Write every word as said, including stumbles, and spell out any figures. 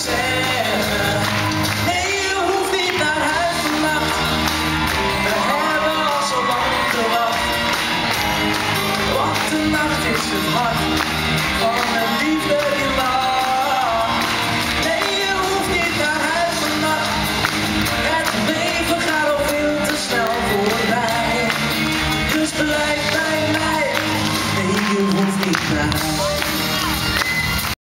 zeggen. Nee, je hoeft niet naar huis vannacht. We hebben al zo lang gewacht. Want de nacht is het hart van een